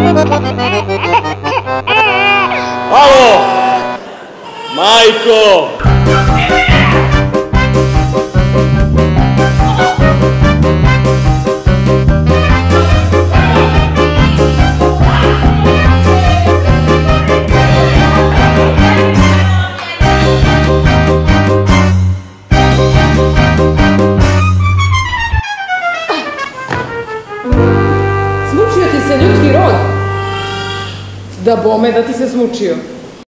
Alo! Majko! Smučio ti se ljudski rod? Da bome da ti se smučio.